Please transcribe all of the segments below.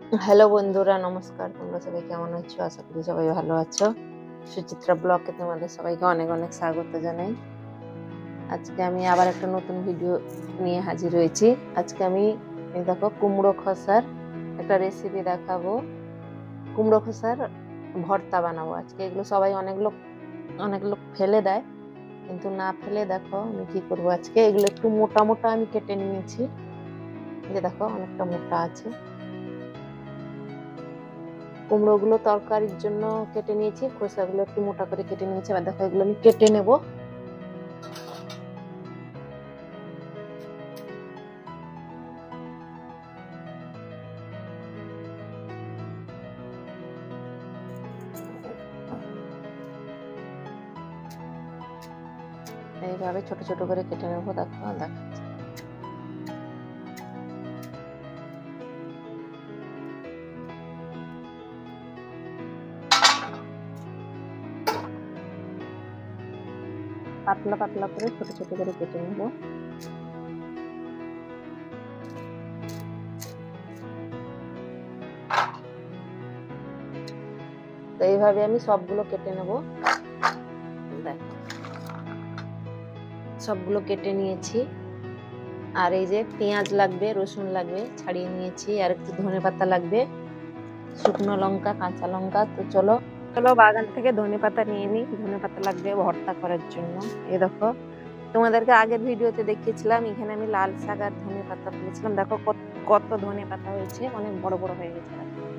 Hello বন্ধুরা, নমস্কার। তোমরা সবাই কেমন আছো? আশা করি সবাই ভালো আছো। সুচিত্রা ব্লগে তোমাদের সবাইকে অনেক অনেক স্বাগত জানাই। আজকে আমি আবার একটা নতুন ভিডিও নিয়ে হাজির হয়েছি। আজকে আমি দেখো কুমড়ো খোসার একটা রেসিপি দেখাবো। কুমড়ো খোসার ভর্তা বানাবো আজকে। এগুলো সবাই অনেক লোক ফেলে দেয়, কিন্তু না ফেলে দেখো আমি কি করবো আজকে। এগুলো একটু মোটা মোটা আমি কেটে নিয়েছি। যে দেখো অনেকটা মোটা আছে। কুমড়ো গুলো তরকারির জন্য কেটে নিয়েছি, খোসাগুলো একটু মোটা করে কেটে নিয়েছি। এবার দেখো এগুলো আমি কেটে নেব। এইভাবে ছোট ছোট করে কেটে নেব। দেখো দেখাচ্ছি। পাতলা পাতলা করে ছোট ছোট করে কেটে নেব। তো এইভাবে আমি সবগুলো কেটে নেব। দেখো সবগুলো কেটে নিয়েছি। আর এই যে পেঁয়াজ লাগবে, রসুন লাগবে, ছাড়িয়ে নিয়েছি। আর একটু ধনেপাতা লাগবে, শুকনো লঙ্কা, কাঁচা লঙ্কা। তো চলো চলো বাগান থেকে ধনেপাতা নিয়ে নিই। ধনেপাতা লাগবে ভর্তা করার জন্য। এই দেখো তোমাদেরকে আগের ভিডিওতে দেখিয়েছিলাম, এখানে আমি লাল শাক আর ধনেপাতা তুলেছিলাম। দেখো কত ধনেপাতা হয়েছে, অনেক বড় বড় হয়ে গেছে।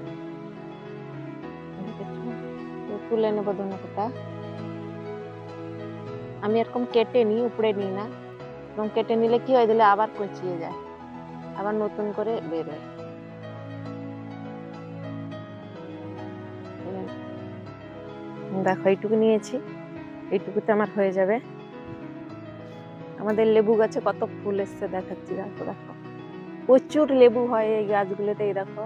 তুলে নেবো ধনেপাতা। আমি এরকম কেটে নিই, উপড়ে নিই না। এরকম কেটে নিলে কি হয়, দিলে আবার কচিয়ে যায়, আবার নতুন করে বেরোয়। দেখো এইটুকু নিয়েছি, এইটুকুতে আমার হয়ে যাবে। আমাদের লেবু গাছে কত ফুল এসছে দেখাচ্ছি। দেখো দেখো প্রচুর লেবু হয় এই গাছগুলোতে। এই দেখো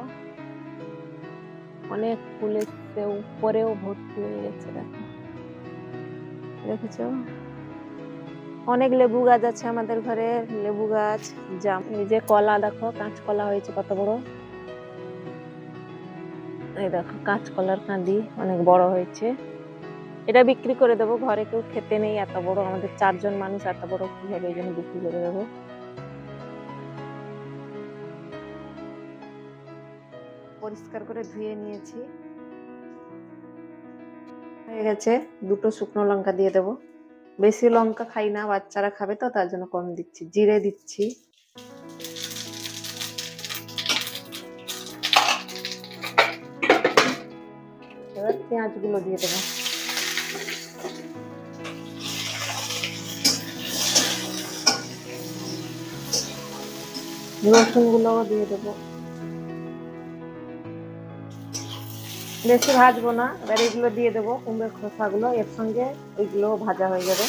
অনেক ফুল এসছে, উপরেও ভর্তি হয়ে গেছে। দেখো দেখেছো, অনেক লেবু গাছ আছে আমাদের ঘরে। লেবু গাছ, জাম, এই যে কলা, দেখো কাঁচকলা হয়েছে কত বড়। এই দেখো কাঁচকলার কাঁদি অনেক বড় হয়েছে। এটা বিক্রি করে দেবো, ঘরে কেউ খেতে নেই এত বড়। আমাদের 4 জন মানুষ, এত বড় কি হবে, এই জন্য বিক্রি করে দেবো। পরিষ্কার করে ধুয়ে নিয়েছি, হয়ে গেছে। দুটো শুকনো লঙ্কা দিয়ে দেবো। বেশি লঙ্কা খাই না, বাচ্চারা খাবে তো, তার জন্য কম দিচ্ছি। জিরে দিচ্ছি। এবার পেঁয়াজ গুলো দিয়ে দেবো। রসুন গুলোও দিয়ে দেবো। বেশি ভাজবো না। এবার এগুলো দিয়ে দেবো, কুমড়োর খোসাগুলো এর সঙ্গে, ওইগুলো ভাজা হয়ে যাবে।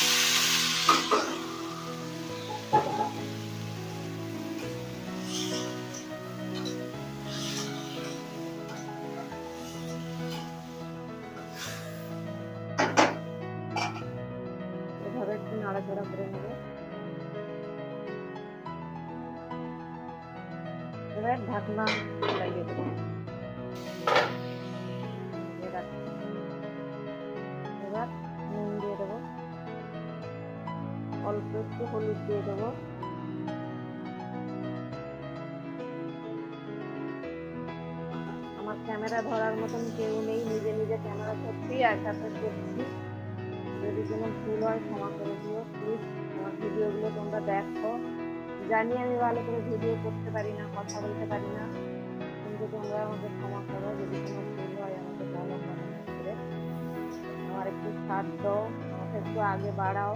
এভাবে একটু নাড়াচাড়া করে নেবো। এবার ঢাকনা লাগিয়ে দেবো। এবার নুন দিয়ে দেবো, অল্প একটু হলুদ দিয়ে দেবো। আমার ক্যামেরা ধরার মতন কেউ নেই, নিজে নিজে ক্যামেরা করছি, একাতে করছি। যদি কোনো ভুল হয় ক্ষমা করে দিও প্লিজ। আমার ভিডিওগুলো তোমরা দেখো। জানি আমি ভালো করে ভিডিও করতে পারি না, কথা বলতে পারি না, কিন্তু তোমরা আমাকে ক্ষমা করো। যদি কোনো ভুল হয় আমাকে বলো মনে করে। আমার একটু সাথ দাও, আমাকে একটু আগে বাড়াও।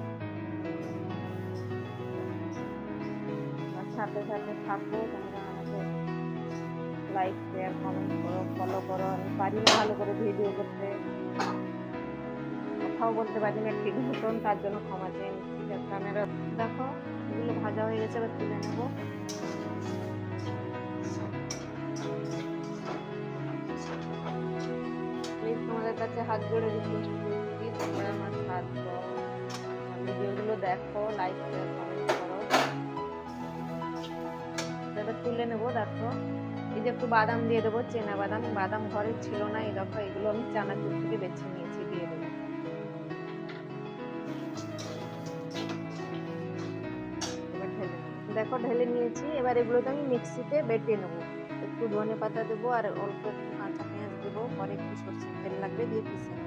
আমার সাথে সাথে থাকো তোমরা। আমাকে লাইক, শেয়ার, কমেন্ট করো, ফলো করো। আমি পারি না ভালো করে ভিডিও করতে, কথাও বলতে পারি না ঠিক মতন, তার জন্য ক্ষমা চেয়ে নিচ্ছি। ক্যামেরা দেখো এগুলো ভাজা হয়ে গেছে, এবার তুলে নেব। প্লিজ তোমাদের কাছে হাত জোড়ে রিকোয়েস্ট করছি, তোমরা আমার সাথ দাও, আমার ভিডিওগুলো দেখো, লাইক, শেয়ার, কমেন্ট করো। এবার তুলে নেবো। দেখো এই যে একটু বাদাম দিয়ে দেবো, চেনা বাদাম। বাদাম ঘরে ছিল না, এই দেখো এগুলো আমি চানাচুর থেকে বেছে নিয়েছি, দিয়ে দেবো। এবার দেখো ঢেলে নিয়েছি। এবার এগুলোকে আমি মিক্সিতে বেটে নেবো। একটু ধনে পাতা দেবো আর অল্প একটু কাঁচা পেঁয়াজ দেবো, পরে একটু সরষের তেল লাগবে, দিয়ে পিষে নেবো।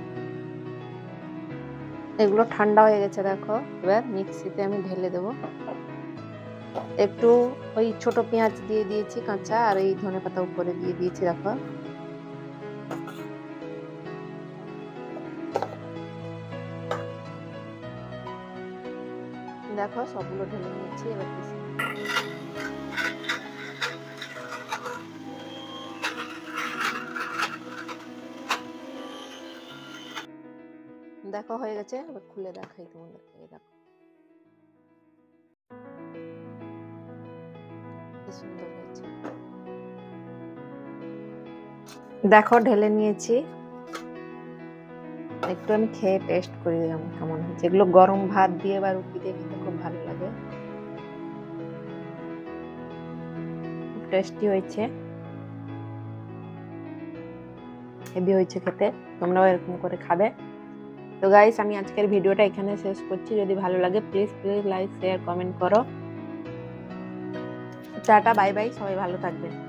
এগুলো ঠান্ডা হয়ে গেছে দেখো, এবার মিক্সিতে আমি ঢেলে দেবো। একটু ওই ছোট পেঁয়াজ দিয়ে দিয়েছি কাঁচা, আর এই ধনে পাতা উপরে দিয়ে দিয়েছি দেখো। দেখো সবগুলো ঢেলে নিয়েছি, এবার দেখো হয়ে গেছে। এবার খুলে দেখাই তোমাদেরকে, দেখো কি সুন্দর হয়েছে। দেখো ঢেলে নিয়েছি, একটু আমি খেয়ে টেস্ট করে দিলাম কেমন হয়েছে। এগুলো গরম ভাত দিয়ে বা রুটি দিয়ে খেতে খুব ভালো লাগে, খুব টেস্টি হয়েছে, হেভি হয়েছে খেতে। তোমরাও এরকম করে খাবে। তো গাইস, আমি আজকের ভিডিওটা এখানে শেষ করছি। যদি ভালো লাগে প্লিজ লাইক, শেয়ার, কমেন্ট করো। টাটা, বাই বাই, সবাই ভালো থাকবেন।